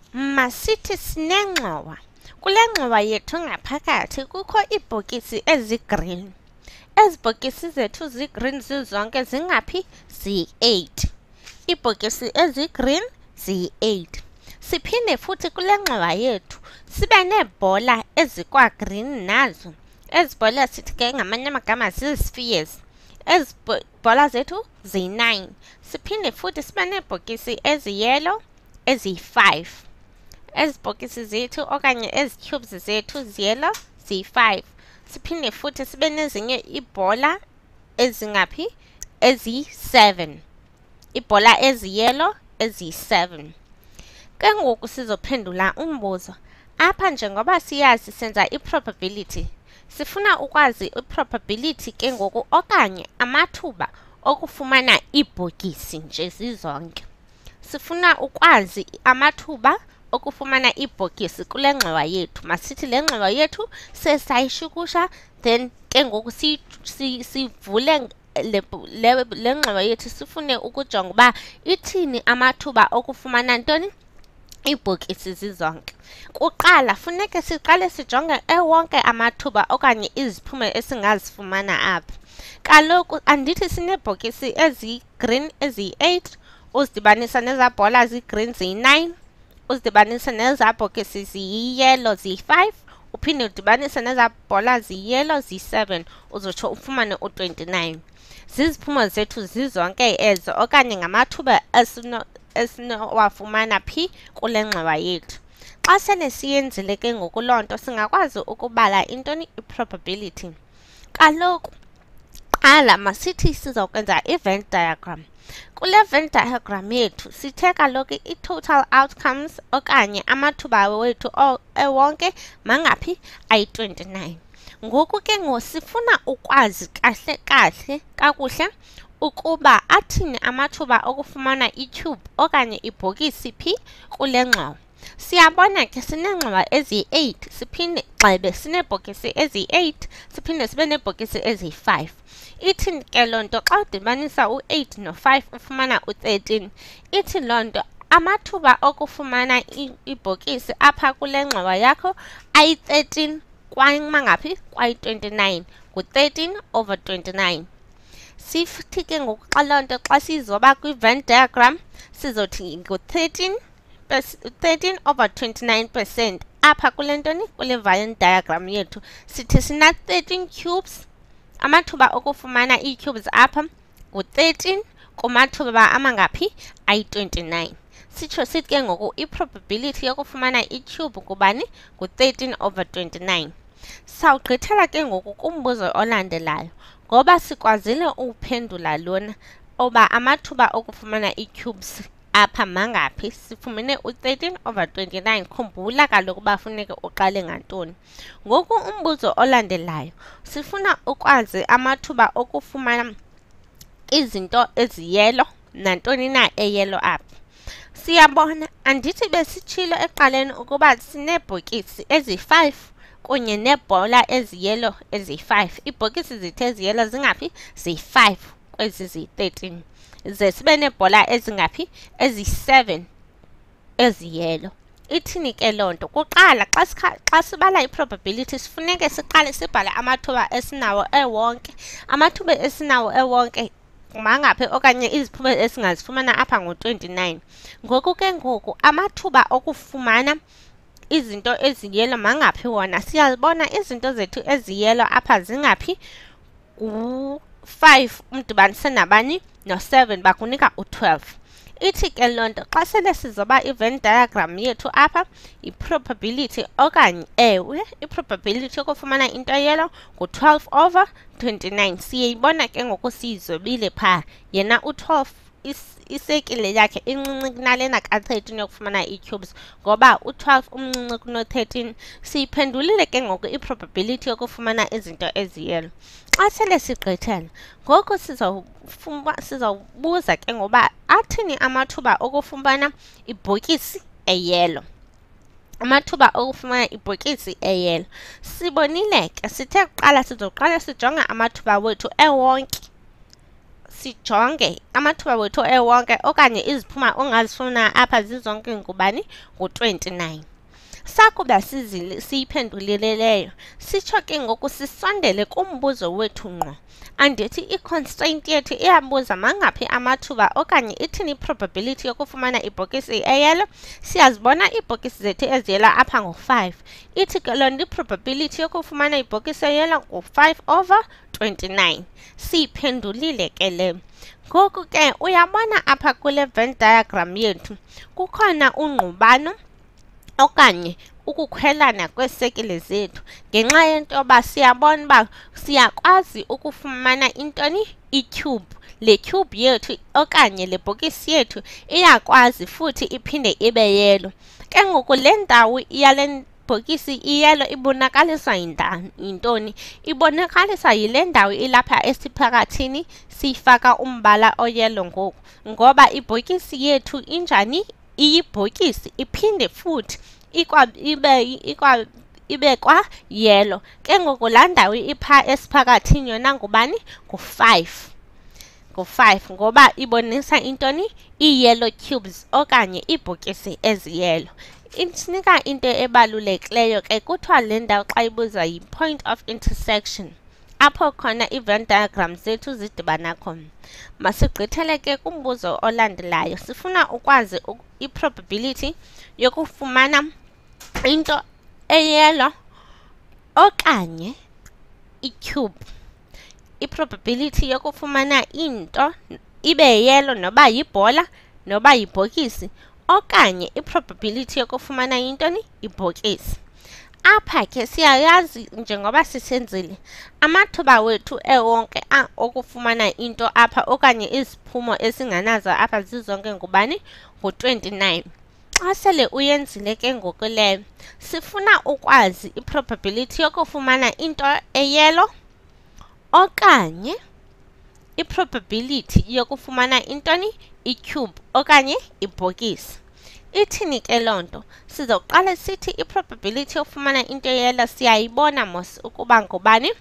Masithi sinengxowa. Kule ngxowa yethu ngaphakathi kukho iibhokisi ezigreen. Ezi bhokisi zethu zigreen zizonke zingaphi? Ziyi-8. Iibhokisi ezigreen ziyi-8. Siphinde futhi kule ngxowa yethu sibe neebhola ezikwagreen nazo. Ezi bhola sithi ke ngamanye amagama zii-spheres. Ezi bhola zethu ziyi-9. Siphinde futhi sibe neebhokisi eziyellow eziyi-5. Ezi bhokisi zethu okanye ezi cubes zethu ziyellow ziyi-5. Siphinde futhi sibe nezinye iibhola ezingaphi? Eziyi-7. Iibhola eziyellow eziyi-7. Ke ngoku sizophendula umbuzo. Apha njengoba siyazi senza i-probability. Sifuna ukwazi i-probability ke ngoku okanye amathuba okufumana iibhokisi nje zizonke. Sifuna ukwazi amathuba okufumana iibhokisi kule ngxowa yethu. Masithi le ngxowa yethu sesayishukusha, then ke ngoku sivule le ngxowa yethu sifune ukujonga uba ithini amathuba okufumana ntoni? Iibhokisi zizonke. Kuqala funeke siqale sijonge ewonke amathuba okanye iziphumo esingazifumana apha. Kaloku andithi sineebhokisi eziyi-green eziyi-8, uzidibanisa nezaa bhola ziyi-green ziyi-9, uzidibanise nezaa bhokisi ziyi-yellow ziyi-5, uphinde udibanise nezaa bhola ziyi-yellow ziyi-7, uzotsho ufumane u-29. Ziziphumo zethu zizonke ezo okanye ngamathuba esinowafumana phi kule ngxowa yethu. Xa sele siyenzile ke ngoku loo nto singakwazi ukubala intoni? I-probability. Kaloku qala masithi sizokwenza i-Venn diagram. Kule Venn diagram yethu sithe kaloku i-total outcomes okanye amathuba wethu ewonke mangaphi? Ayi-29. Ngoku ke sifuna ukwazi kakuhle ukuba athini amathuba okufumana i-cube okanye ibhokisi phi kule ngxowa. Siyabona ke sineengxowa eziyi-8, siphinde gxebe sineebhokisi eziyi-8, siphinde sibe neebhokisi eziyi-5. Ithini ke loo nto? Xa udibanisa u-8 no-5 ufumana u-13. Ithi loo nto amathuba okufumana ibhokisi apha kule ngxowa yakho ayi-13 kwamangaphi? Kwayi-29. Ngu-13/29. Sithi ke ngoku xa loo nto xa sizoba kwi-Venn diagram sizothi ngu-13/29% apha kule ntoni? Kule Venn diagram yethu. Sithi sina 13 cubes. Amathuba okufumana ii-cubes apha ngu-13 kumathuba amangaphi? Ayi-29. Sitsho sithi ke ngoku i-probability yokufumana i-cube kubani? Ngu-13/29. Sawugqithela ke ngoku kumbuzo olandelayo. Ngoba sikwazile uphendula lona oba amathuba okufumana ii-cubes apha mangaphi? Sifumene u-13/29. Khumbula kaloku uba funeke uqale ngantoni. Ngoku umbuzo olandelayo sifuna ukwazi amathuba okufumana izinto eziyelo nantoni na eyelo apha. Siyabona andithi besitshilo ekuqaleni ukuba sineebhokisi ezi-5 kunye neebhola eziyelo eziyi-5. Iibhokisi zethu eziyelo zingaphi? Ziyi-5 kwezi ziyi-13. Ze sibe neebhola ezingaphi? Eziyi-7 eziyelo. Ithini ke loo nto? Kuqala xa sibala i-probability sifuneke siqale sibhale amathuba esinawo ewonke. Amathuba esinawo ewonke mangaphi okanye iziphumo esingazifumana apha ngu-29. Ngoku ke ngoku amathuba okufumana izinto eziyelo mangaphi wona? Siyazibona izinto zethu eziyelo apha zingaphi? Ngu-5 umdibanise nabani? No-7 bakunika u-12. Ithi ke loo nto xa sele sizoba i-Venn diagram yethu apha i-probability okanye ewe i-probability yokufumana into eyelo ngu-12/29. Siyayibona ke ngoku siyizobile phaa. Yena u-12 isekile yakhe incinci kunalena ka-13 yokufumana ii-cubes ngoba u-12 umncinci kuno-13. Siyiphendulile ke ngoku i-probability yokufumana izinto eziyelo. Xa sele sigqithela ngoku sizawubuza ke ngoba athini amathuba okufumana ibhokisi eyelo. Amathuba okufumana ibhokisi eyelo. Sibonile ke sithe kuqala sizoqala sijonga amathuba wethu ewonke. sijonge amathuba wethu ewonke okanye iziphuma ongazifuna apha zizonke ngubani ngu-29. Sakuba siyiphendulile leyo, sitsho ke ngoku sisondele kumbuzo wethu ngqo. Andithi i-constraint yethu iyabuza mangaphi amathuba okanye ithini i-probability yokufumana ibhokisi eyelo. Siyazibona iibhokisi zethu eziyelo apha ngo-5. Ithi ke loo nto i-probability yokufumana ibhokisi eyelo ngu-5/29. Siyiphendulile ke le. Ngoku ke uyabona apha kule Venn diagram yethu kukhona ungqubano okanye ukukhwelana kweesekile zethu ngenxa yento yoba siyabona uba siyakwazi ukufumana intoni i-cube. Le cube yethu okanye le bhokisi yethu iyakwazi futhi iphinde ibe yelo. Ke ngoku le ndawo yale bhokisi iyelo ibonakaliswa yintoni? Ibonakaliswa yile ndawo ilapha esiphakathini siyifaka umbala oyelo ngoku, ngoba ibhokisi yethu injani? Iyibhokisi iphinde futhi ibekwa yelo. Ke ngoku laa ndawo ipha esiphakathini yona ngubani? Ngu-5. Ngu-5 ngoba ibonisa intoni? Ii-yellow cubes okanye iibhokisi eziyelo. Isinika into ebalulekileyo ke kuthiwa le ndawo xa ibuzwa yi-point of intersection, apho khona i-Venn diagram zethu zidibana khona. Masigqithele ke kumbuzo olandelayo. Sifuna ukwazi i-probability yokufumana into eyelo okanye i-cube. I-probability yokufumana into ibe yelo noba yibhola noba yibhokisi, okanye i-probability yokufumana intoni? Ibhokisi. Apha ke siyayazi njengoba sisenzile amathuba wethu ewonke okufumana into apha okanye iziphumo esinganazo apha zizonke ngubani? Ngu-29. Xa sele uyenzile ke ngoku leyo, sifuna ukwazi i-probability yokufumana into eyelo okanye i-probability yokufumana intoni? I-cube okanye ibhokisi. Ithini ke loo nto? Sizoqala sithi i-probability yokufumana into eyelo siyayibona mos ukuba ngubani?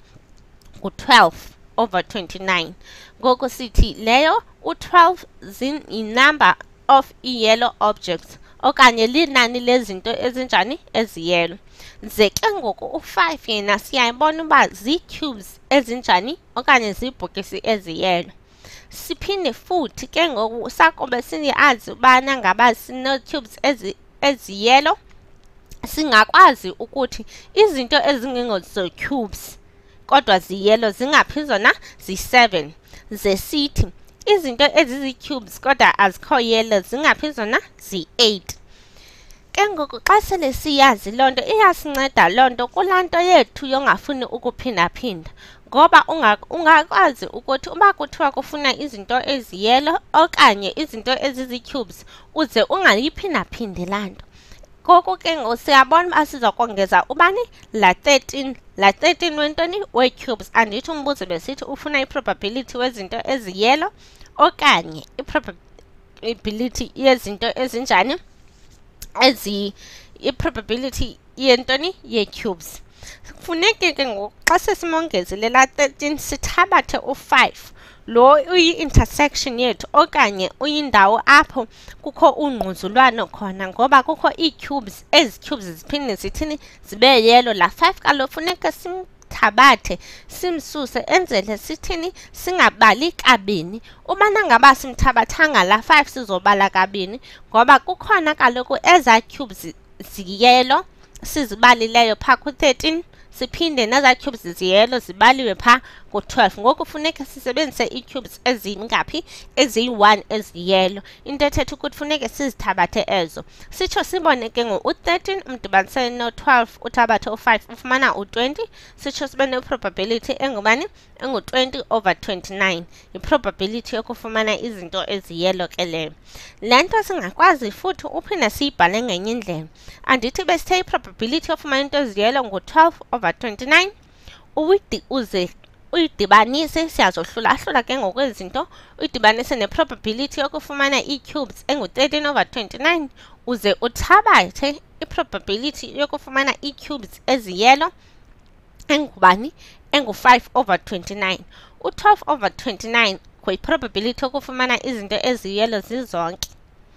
Ngu-12/29. Ngoku sithi leyo u-12 yi-number of i-yellow objects okanye linani lezinto ezinjani? Eziyelo. Ze ke ngoku u-5 yena siyayibona uba zii-cubes ezinjani okanye ziibhokisi eziyelo. Siphinde futhi ke ngoku sakube siyazi ubana ngaba sinee-cubes eziyelo, singakwazi ukuthi izinto ezingengozo-cubes kodwa ziyelo zingaphi zona? Zi-7. Ze sithi izinto ezizii-cubes kodwa azikho yelo zingaphi zona? Zi-8. Ke ngoku xa sele siyazi loo nto iyasinceda loo nto kulaa nto yethu yongafuni ukuphindaphinda, ngoba ungakwazi ukuthi uba kuthiwa kufuna izinto eziyelo okanye izinto ezizii-cubes uze ungayiphindaphindi laa nto. Ngoku ke ngoku siyabona uba sizokongeza ubani? La 13. La 13 wentoni? Wee-cubes. Andithi umbuzo besithi ufuna i-probability wezinto eziyelo okanye i-probability yezinto ezinjani? I-probability yentoni? Yee-cubes. Kufuneke ke ngoku xa sesimongezile la 13 sithabathe u-5, lo uyi-intersection yethu okanye uyindawo apho kukho ungquzulwano khona, ngoba kukho ii-cubes. Ezi cubes ziphinde zithini? Zibe yelo. La 5 kaloku funeka simthabathe simsuse enzele sithini? Singabali kabini. Ubana ngaba simthabathanga la 5 sizobala kabini, ngoba kukhona kaloku ezaa cubes ziyelo sizibalileyo phaa ku-13, siphinde nezaa cubes ziyelo zibaliwe phaa ku-12. Ngoku funeka sisebenzise ii-cubes ezingaphi? Eziyi-1 eziyelo. Into ethetha ukuthi funeke sizithabathe ezo. Sitsho sibone ke u-13 umdibanisele no-12 uthabathe u-5 ufumana u-20. Sitsho sibe ne-probability engubani? Engu-20/29. Yi-probability yokufumana izinto eziyelo ke leyo. Le nto singakwazi futhi uphinde siyibhale ngenye indlela. Andithi besithe i-probability yokufumana into eziyelo ngu-12/29. Uze uyidibanise, siyazohlula-hlula ke ngokwezinto, uyidibanise ne-probability yokufumana ii-cubes engu-13/29, uze uthabathe i-probability yokufumana ii-cubes eziyelo engubani? Engu-5/29. U-12/29 kwi-probability yokufumana izinto eziyelo zizonke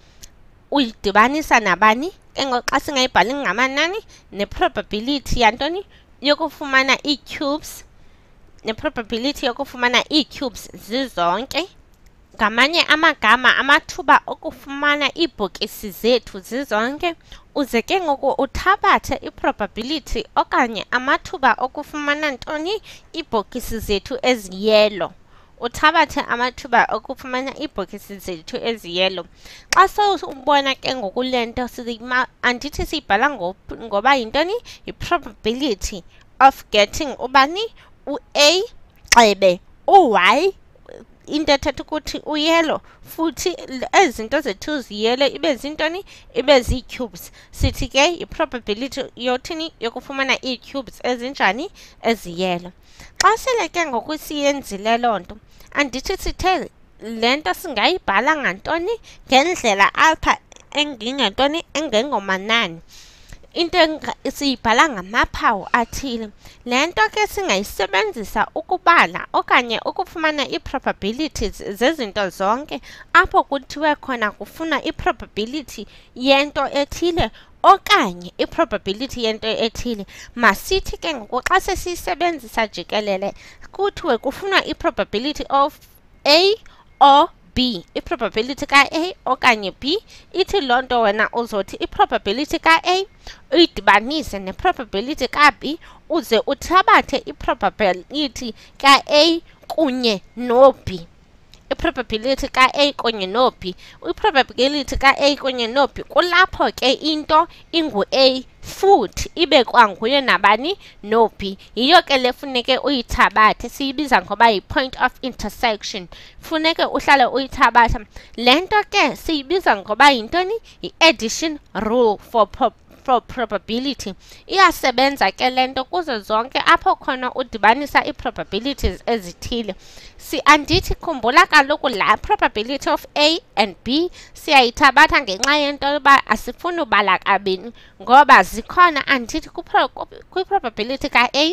uyidibanisa nabani ke ngoku xa singayibhali ngamanani ne-probability yantoni yokufumana ii-cubes ne-probability yokufumana ii-cubes zizonke. Ngamanye amagama amathuba okufumana iibhokisi zethu zizonke, uze ke ngoku uthabathe i-probability okanye amathuba okufumana ntoni iibhokisi zethu eziyelo. Uthabathe amathuba okufumana iibhokisi zethu eziyelo. Xa sowubona ke ngoku le nto andithi siyibhala ngoba yintoni yi-probability of getting ubani u-A xebe u-Y, into ethetha ukuthi uyelo futhi ezi zinto zethu ziyelo ibe zintoni ibe zii-cubes. Sithi ke yi-probability yothini yokufumana ii-cubes ezinjani eziyelo. Xa sele ke ngoku siyenzile loo nto andithi sithe le nto singayibhala ngantoni ngendlela apha engengantoni engengomanani, into siyibhala ngamaphawu athile. Le nto ke singayisebenzisa ukubala okanye ukufumana ii-probabilities zezinto zonke apho kuthiwe khona kufuna i-probability yento ethile okanye i-probability yento ethile. Masithi ke ngoku xa sesiyisebenzisa jikelele kuthiwe kufuna i-probability of A or B, i-probability ka-A okanye B, ithi loo nto wena uzothi i-probability ka-A uyidibanise ne-probability ka-B uze uthabathe i-probability ka-A kunye no-B. I-probability ka-A kunye no-B, i-probability ka-A kunye no-B, kulapho ke into ingu-A futhi ibe kwanguye nabani no-B. Yiyo ke le funeke uyithabathe, siyibiza ngoba yi-point of intersection. Funeke uhlale uyithabatha. Le nto ke siyibiza ngoba yintoni? Yi-addition rule for probability. Iyasebenza ke le nto kuzo zonke apho khona udibanisa ii-probabilities ezithile. Andithi khumbula kaloku la probability of A and B siyayithabatha ngenxa yento yoba asifuni ubala kabini ngoba zikhona. Andithi kwi-probability ka-A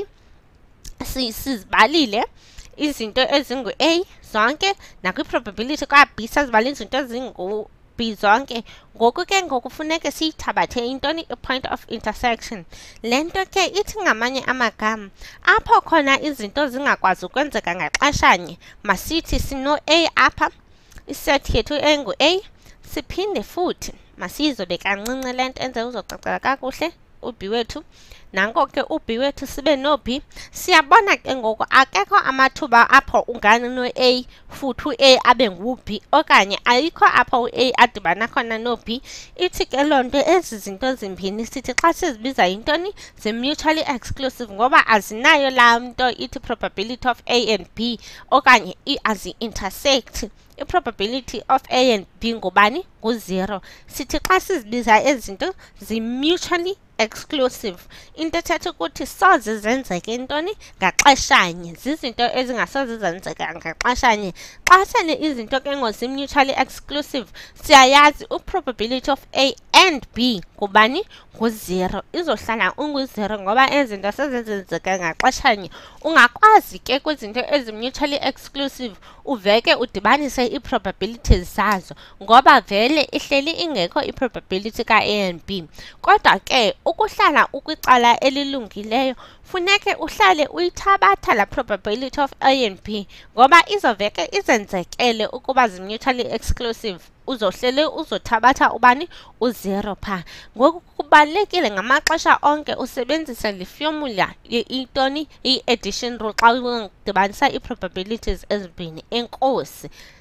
sizibalile izinto ezingu-A zonke, nakwi-probability ka-B sazibalile izinto ezingu-B zonke. Ngoku ke ngoku funeke siyithabathe intoni i-point of intersection. Le nto ke ithi ngamanye amagama apho khona izinto zingakwazi ukwenzeka ngaxeshanye, masithi sino-A apha, isethi yethu engu-A, siphinde futhi masiyizobe kancinci le nto enze uzocacela kakuhle u-B wethu. Nanko ke u-B wethu sibe no-B. Siyabona ke ngoku akekho amathuba apho ungani no-A futhi u-A abe ngu-B, okanye ayikho apho u-A adibana khona no-B. Ithi ke loo nto ezi zinto zimbini sithi xa sizibiza yintoni? Zi-mutually exclusive ngoba azinayo laa nto ithi probability of A and B okanye azi-intersect. I-probability of A and B ngubani? Ngu-0. Sithi xa sizibiza ezi zinto zi-mutually exclusive, into ethetha ukuthi soze zenzeke intoni ngaxeshanye, zizinto ezingasoze zenzeka ngaxeshanye. Xa sele izinto ke ngozi-mutually exclusive siyayazi u-probability of A and B ngubani? Ngu-0. Izohlala ungu-0 ngoba izinto sezenzeka ngaxeshanye. Ungakwazi ke kwizinto ezi-mutually exclusive uveke udibanise ii-probabilities zazo ngoba vele ihleli ingekho i-probability ka-A and B. Kodwa ke ukuhlala ukwicala elilungileyo funeke uhlale uyithabatha la probability of A and B ngoba izoveke izenzekele ukuba zi-mutually exclusive. Uzohlele uzothabatha ubani? U-0 pha. Ngoku kubalulekile ngamaxesha onke usebenzisa le formula intoni? I-addition rule xa udibanisa ii-probabilities ezimbini. Enkosi.